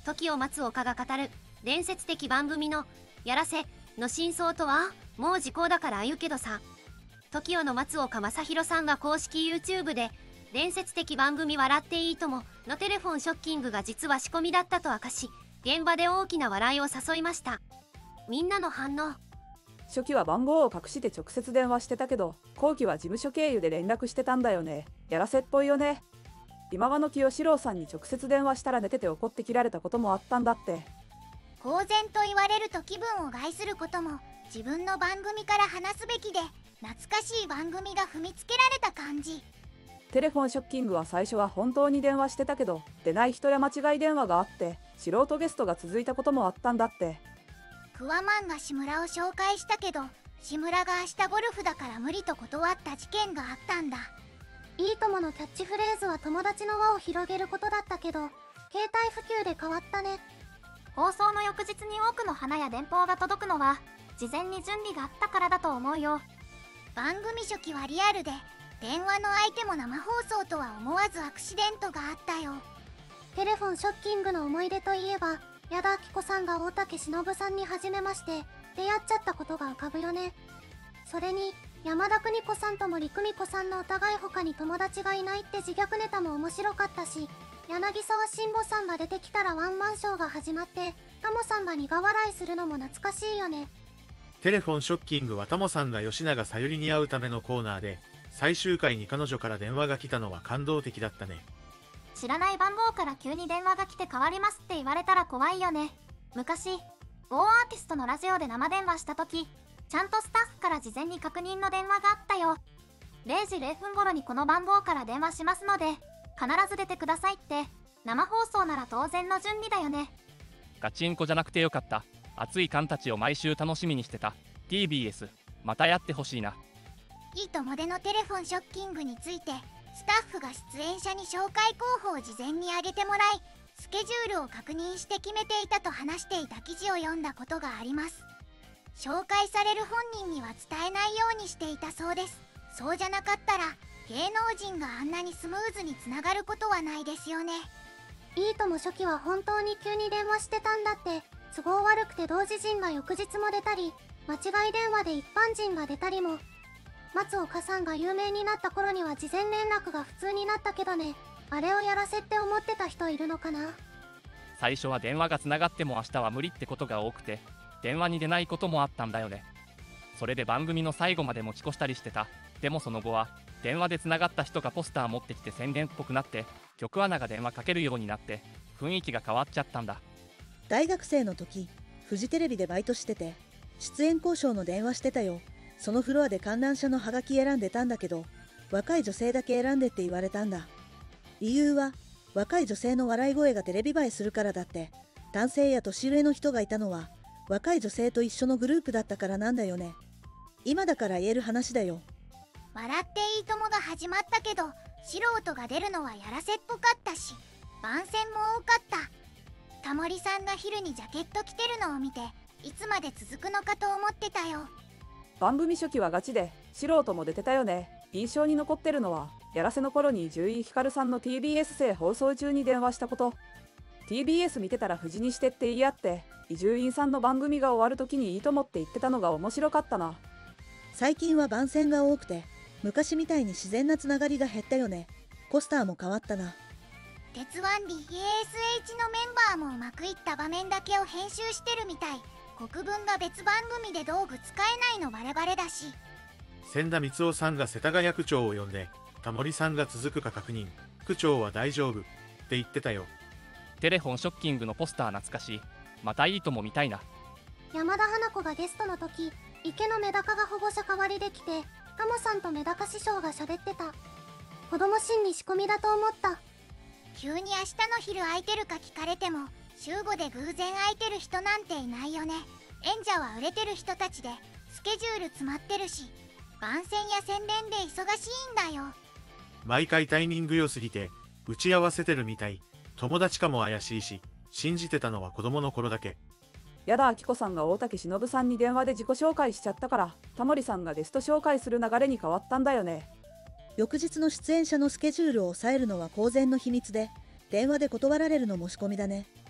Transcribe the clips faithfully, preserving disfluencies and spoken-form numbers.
時を待つ岡が語る伝説的番組のやらせの真相とは。もう時効だから言うけどさ、時をの松岡正宏さんが公式 YouTube で伝説的番組笑っていいとものテレフォンショッキングが実は仕込みだったと明かし、現場で大きな笑いを誘いました。みんなの反応。 初期は番号を隠して直接電話してたけど、後期は事務所経由で連絡してたんだよね。やらせっぽいよね。今和の清志郎さんに直接電話したら寝てて怒って切られたこともあったんだって。 公然と言われると気分を害することも自分の番組から話すべきで、懐かしい番組が踏みつけられた感じ。 テレフォンショッキングは最初は本当に電話してたけど、出ない人や間違い電話があって素人ゲストが続いたこともあったんだって。 クワマンが志村を紹介したけど、志村が明日ゴルフだから無理と断った事件があったんだ。 いいとものキャッチフレーズは友達の輪を広げることだったけど、携帯普及で変わったね。 放送の翌日に多くの花や電報が届くのは事前に準備があったからだと思うよ。 番組初期はリアルで、電話の相手も生放送とは思わずアクシデントがあったよ。 テレフォンショッキングの思い出といえば、矢田亜希子さんが大竹しのぶさんに初めまして出会っちゃったことが浮かぶよね。それに山田邦子さんと森久美子さんのお互い他に友達がいないって自虐ネタも面白かったし、柳沢慎吾さんが出てきたらワンマンショーが始まってタモさんが苦笑いするのも懐かしいよね。 テレフォンショッキングはタモさんが吉永小百合に会うためのコーナーで、最終回に彼女から電話が来たのは感動的だったね。 知らない番号から急に電話が来て変わりますって言われたら怖いよね。昔某アーティストのラジオで生電話した時、ちゃんとスタッフから事前に確認の電話があったよ。れいじれいふん頃にこの番号から電話しますので必ず出てくださいって。生放送なら当然の準備だよね。 ガチンコじゃなくてよかった。熱い缶たちを毎週楽しみにしてた。 ティービーエス またやってほしいな。 いいともでのテレフォンショッキングについて、スタッフが出演者に紹介候補を事前に挙げてもらい、スケジュールを確認して決めていたと話していた記事を読んだことがあります。紹介される本人には伝えないようにしていたそうです。そうじゃなかったら芸能人があんなにスムーズにつながることはないですよね。 いいとも初期は本当に急に電話してたんだって。都合悪くて同時陣が翌日も出たり、間違い電話で一般人が出たりも。松岡さんが有名になった頃には事前連絡が普通になったけどね。あれをやらせって思ってた人いるのかな。 最初は電話がつながっても明日は無理ってことが多くて、電話に出ないこともあったんだよね。それで番組の最後まで持ち越したりしてた。でもその後は電話でつながった人がポスター持ってきて宣伝っぽくなって、局アナが電話かけるようになって雰囲気が変わっちゃったんだ。 大学生の時、フジテレビでバイトしてて出演交渉の電話してたよ。そのフロアで観覧車のハガキ選んでたんだけど、若い女性だけ選んでって言われたんだ。理由は若い女性の笑い声がテレビ映えするからだって。男性や年上の人がいたのは若い女性と一緒のグループだったからなんだよね。今だから言える話だよ。 笑っていいともが始まったけど、素人が出るのはやらせっぽかったし、番宣も多かった。タモリさんが昼にジャケット着てるのを見て、いつまで続くのかと思ってたよ。 番組初期はガチで素人も出てたよね。印象に残ってるのはやらせの頃に伊集院光さんの ティービーエス 生放送中に電話したこと。 ティービーエス 見てたら無事にしてって言い合って、伊集院さんの番組が終わる時にいいともって言ってたのが面白かったな。 最近は番宣が多くて昔みたいに自然なつながりが減ったよね。ポスターも変わったな。 鉄腕 ディーエーエスエイチ のメンバーもうまくいった場面だけを編集してるみたい。国分が別番組で道具使えないのバレバレだし。 千田光雄さんが世田谷区長を呼んで、タモリさんが続くか確認。区長は大丈夫って言ってたよ。 テレフォンショッキングのポスター懐かしい。またいいとも見たいな。 山田花子がゲストの時、池のメダカが保護者代わりできて、タモさんとメダカ師匠が喋ってた。子供心に仕込みだと思った。 急に明日の昼空いてるか聞かれても、週ごで偶然空いてる人なんていないよね。演者は売れてる人たちでスケジュール詰まってるし、番宣や宣伝で忙しいんだよ。 毎回タイミング良すぎて打ち合わせてるみたい。友達かも怪しいし、信じてたのは子供の頃だけ。 矢田亜希子さんが大竹しのぶさんに電話で自己紹介しちゃったから、タモリさんがゲスト紹介する流れに変わったんだよね。 翌日の出演者のスケジュールを抑えるのは公然の秘密で、電話で断られるのも仕込みだね。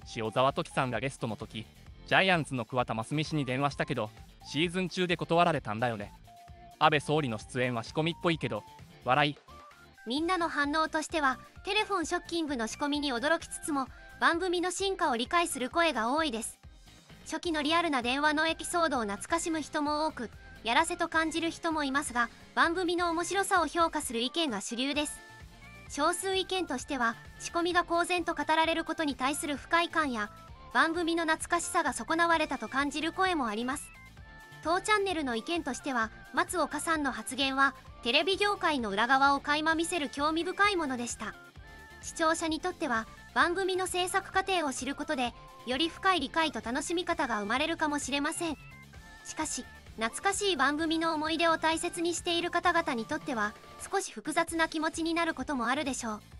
塩沢時さんがゲストの時、ジャイアンツの桑田真澄氏に電話したけどシーズン中で断られたんだよね。安倍総理の出演は仕込みっぽいけど笑い。 みんなの反応としてはテレフォンショッキングの仕込みに驚きつつも番組の進化を理解する声が多いです。初期のリアルな電話のエピソードを懐かしむ人も多く、やらせと感じる人もいますが、番組の面白さを評価する意見が主流です。少数意見としては仕込みが公然と語られることに対する不快感や番組の懐かしさが損なわれたと感じる声もあります。当チャンネルの意見としては、松岡さんの発言はテレビ業界の裏側を垣間見せる興味深いものでした。視聴者にとっては番組の制作過程を知ることでより深い理解と楽しみ方が生まれるかもしれません。しかし懐かしい番組の思い出を大切にしている方々にとっては少し複雑な気持ちになることもあるでしょう。